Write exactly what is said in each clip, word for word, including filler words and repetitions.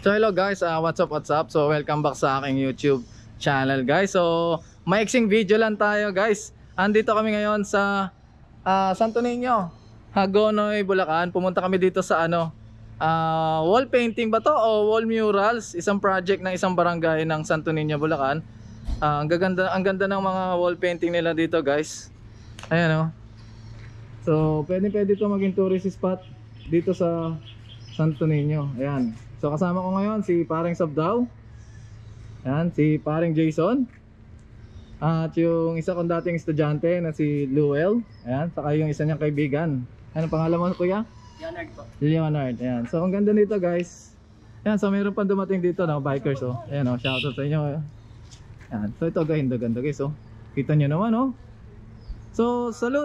So hello guys, uh, what's up, what's up? So welcome back sa aking YouTube channel guys. So maiksing video lang tayo guys. Andito kami ngayon sa uh, Santo Niño, Hagonoy, Bulacan. Pumunta kami dito sa ano, uh, wall painting ba to o wall murals? Isang project ng isang barangay ng Santo Niño, Bulacan. uh, Ang gaganda, ang ganda ng mga wall painting nila dito guys. Ayan o. So pwede pwede ito maging tourist spot dito sa Santo Niño. Ayan. So kasama ko ngayon si Paring Sabdaw. Ayan, si Paring Jason. At yung isa kong dating estudyante na si Luel. Ayan, saka yung isa niyang kaibigan. Ano pangalan mo kuya? Leonard po. Leonard. Ayan. So ang ganda nito guys. Ayan, so mayroon pa dumating dito no, bikers oh. Ayan oh, shoutout sa inyo. Ayan. So ito ganda ganda guys oh. Kita niyo naman oh. So salute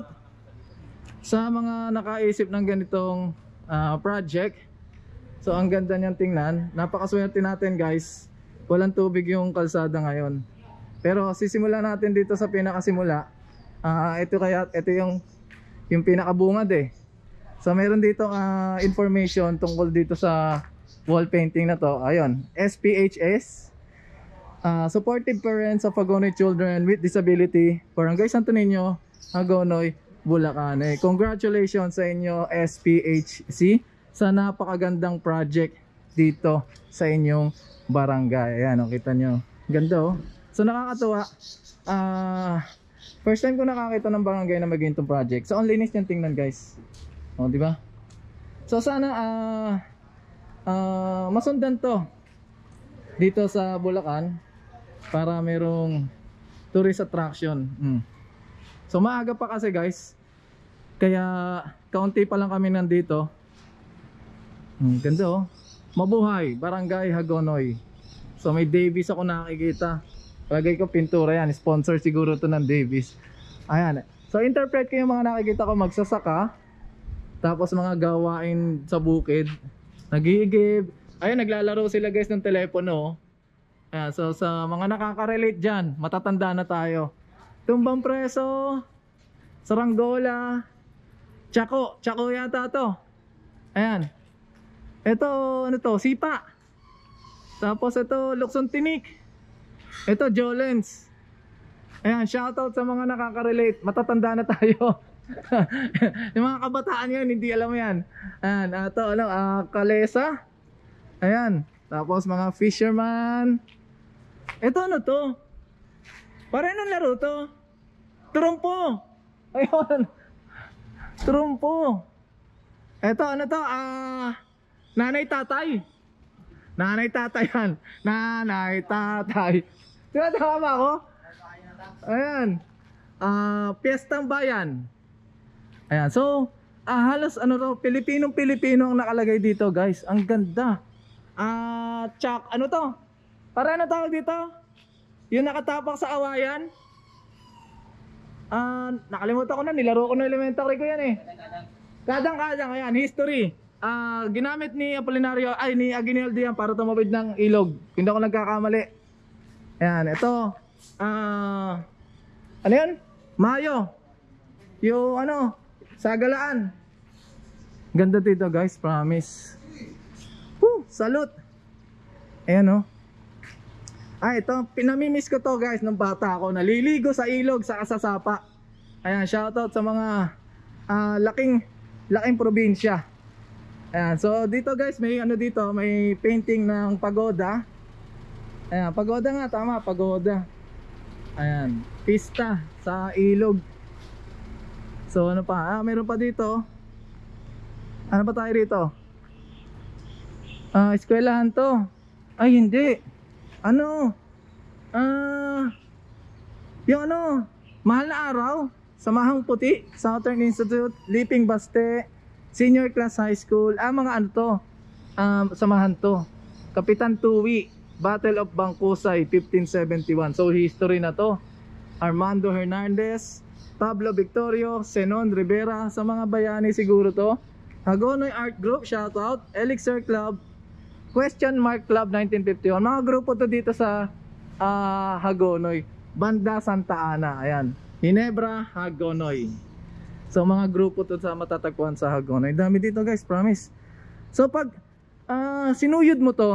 sa mga nakaisip ng ganitong uh, project. So ang ganda niyan tingnan. Napakaswerte natin guys. Walang tubig yung kalsada ngayon. Pero sisimulan natin dito sa pinakasimula. Ah, uh, ito kaya ito yung yung pinakabungad eh. So meron dito uh, information tungkol dito sa wall painting na to. Ayun, S P H S. Uh, supportive Parents of Hagonoy Children with Disability, Barangay Santo Niño, Hagonoy, Bulacan. Eh, congratulations sa inyo S P H C sa napakagandang project dito sa inyong barangay. Ayan, oh, kita nyo. Ganda oh. So nakakatuwa. Uh, first time ko nakakita ng barangay na mag-ganitong project. So ang linis niyang tingnan guys. O, oh, di ba? So sana uh, uh, masundan to dito sa Bulacan para merong tourist attraction. Mm. So maaga pa kasi guys. Kaya kaunti pa lang kami nandito. Hmm, ganda oh. Mabuhay, Barangay Hagonoy. So may Davis ako nakikita. Lagay ko pintura yan. Sponsor siguro to ng Davis. Ayan. So interpret ko yung mga nakikita ko magsasaka. Tapos mga gawain sa bukid. Nag-iigib. Ayun, naglalaro sila guys ng telepono. Ayan, so sa mga nakaka-relate dyan, matatanda na tayo. Tumbang Preso, Saranggola, Chaco. Chaco yata to. Ayan. Ito, ano to, Sipa. Tapos ito, Lukson Tinik. Ito, Jolens. Ayan, shoutout sa mga nakaka-relate. Matatanda na tayo. Yung mga kabataan yan, hindi alam yan. Ayan, ito, ano, uh, Kalesa. Ayan, tapos mga fisherman. Ito, ano to? Para anong laro to? Trumpo. Ayun. Trumpo. Ito, ano to, ah... Uh, Nanay tatay. Nanay tatay yan. Nanay tatay. Tinatama ba ako? Ayan. Uh, Piyestang Bayan. Ayan. So, uh, halos ano to, Pilipinong Pilipino ang nakalagay dito guys. Ang ganda. Ah, uh, Chak, ano to? Para ano tawag dito? Yung nakatapak sa awayan. Ah, uh, nakalimutan ko na, nilaro ko na elementary ko yan eh. Kadang-kadang, ayan, history. Ah, uh, ginamit ni Apolinario ay ni Aguinaldo yan para tumawid ng ilog. Hindi ako nagkakamali. Ayan, ito. Ah, uh, ano yan? Mayo. Yung ano, Sagalaan. Ganda dito guys, promise. Woo, salute. Ayan oh. Ah, ito, pinamimiss ko to guys nung bata ako. Naliligo sa ilog sa kasasapa. Ayan, shoutout sa mga uh, laking laking probinsya. Ayan, so dito guys may ano dito, may painting ng pagoda. Ayan, pagoda nga, tama, pagoda. Ayan, pista sa ilog. So ano pa, ah, meron pa dito. Ano pa tayo rito? Ah, eskwelahan to. Ay hindi. Ano? Ah, yung ano, mahal na araw, Samahang Puti, Southern Institute, Liping Baste, Senior Class High School, ah mga ano to, um, samahan to. Kapitan Tuwi, Battle of Bangkusay, fifteen seventy-one. So history na to. Armando Hernandez, Pablo Victorio, Zenon Rivera, sa mga bayani siguro to. Hagonoy Art Group, shoutout. Elixir Club, Question Mark Club nineteen fifty-one. Mga grupo to dito sa uh, Hagonoy. Banda Santa Ana, ayan. Ginebra, Hagonoy. So mga grupo to sa matatagpuan sa Hagonoy. Dami dito guys, promise. So pag uh, sinuyod mo to,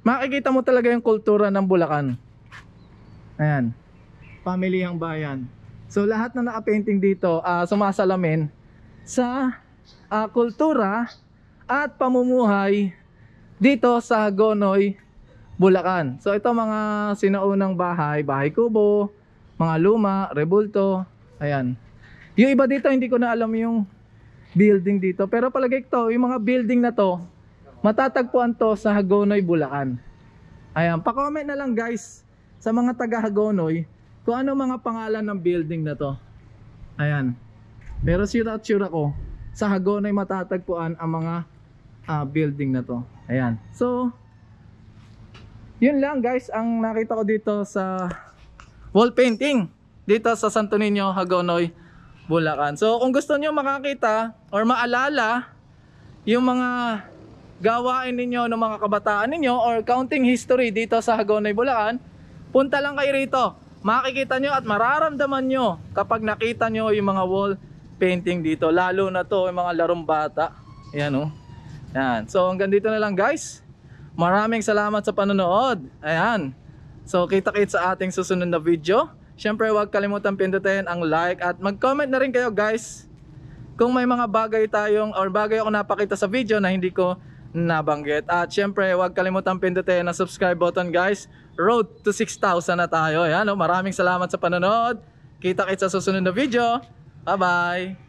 makikita mo talaga yung kultura ng Bulacan. Ayan, pamilyang bayan. So lahat na naka-painting dito uh, sumasalamin sa uh, kultura at pamumuhay dito sa Hagonoy, Bulacan. So ito mga sinaunang bahay, bahay kubo, mga luma, rebulto. Ayan. Yung iba dito hindi ko na alam yung building dito, pero palagay ko yung mga building na to matatagpuan to sa Hagonoy, Bulacan. Ayan, pa-comment na lang guys sa mga taga Hagonoy kung ano mga pangalan ng building na to. Ayan. Pero sure at sure ako sa Hagonoy matatagpuan ang mga uh, building na to. Ayan. So yun lang guys ang nakita ko dito sa wall painting dito sa Santo Niño, Hagonoy, Bulacan. So kung gusto nyo makakita or maalala yung mga gawain ninyo ng mga kabataan ninyo or counting history dito sa Hagonoy, Bulacan, punta lang kayo rito. Makikita nyo at mararamdaman nyo kapag nakita nyo yung mga wall painting dito, lalo na to yung mga larong bata. Ayan o. Ayan. So hanggang dito na lang guys. Maraming salamat sa panonood. Ayan. So kita-kits sa ating susunod na video. Syempre huwag kalimutan pindutin ang like at mag-comment na rin kayo guys kung may mga bagay tayong or bagay ako napakita sa video na hindi ko nabanggit. At syempre huwag kalimutan pindutin ang subscribe button guys. Road to six thousand na tayo. Ayan, oh, maraming salamat sa panonood. Kita-kits sa susunod na video. Bye bye.